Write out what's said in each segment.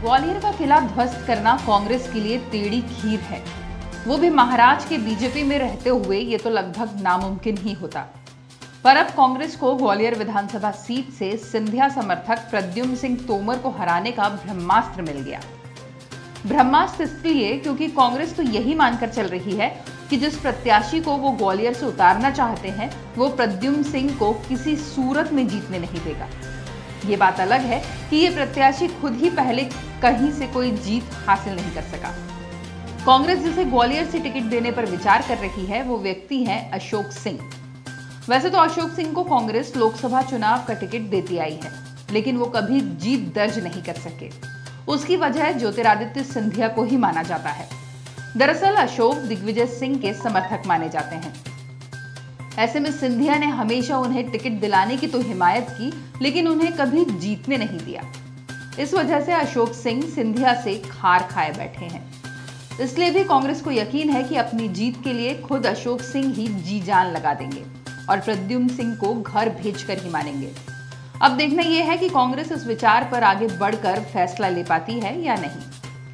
ग्वालियर का किला ध्वस्त करना कांग्रेस के लिए टेढ़ी खीर है, वो भी महाराज के बीजेपी में रहते हुए ये तो लगभग नामुमकिन ही होता। पर अब कांग्रेस को ग्वालियर विधानसभा सीट से सिंधिया समर्थक प्रद्युम्न सिंह तोमर को हराने का ब्रह्मास्त्र मिल गया। ब्रह्मास्त्र इसलिए क्योंकि कांग्रेस तो यही मानकर चल रही है कि जिस प्रत्याशी को वो ग्वालियर से उतारना चाहते हैं वो प्रद्युम्न सिंह को किसी सूरत में जीतने नहीं देगा। ये बात अलग है कि ये प्रत्याशी खुद ही पहले कहीं से कोई जीत हासिल नहीं कर सका। कांग्रेस जिसे ग्वालियर से टिकट देने पर विचार कर रही है वो व्यक्ति है अशोक सिंह। वैसे तो अशोक सिंह को कांग्रेस लोकसभा चुनाव का टिकट देती आई है, लेकिन वो कभी जीत दर्ज नहीं कर सके। उसकी वजह ज्योतिरादित्य सिंधिया को ही माना जाता है। दरअसल अशोक दिग्विजय सिंह के समर्थक माने जाते हैं। ऐसे में सिंधिया ने हमेशा उन्हें टिकट दिलाने की तो हिमायत की, लेकिन उन्हें कभी जीतने नहीं दिया। इस वजह से अशोक सिंह सिंधिया से खार खाए बैठे हैं। इसलिए भी कांग्रेस को यकीन है कि अपनी जीत के लिए खुद अशोक सिंह ही जी जान लगा देंगे और प्रद्युम्न सिंह को घर भेजकर ही मानेंगे। अब देखना यह है कि कांग्रेस इस विचार पर आगे बढ़कर फैसला ले पाती है या नहीं।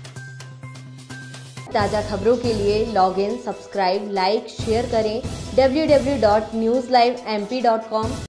ताज़ा खबरों के लिए log in, subscribe, like, share करें www.newslivemp.com।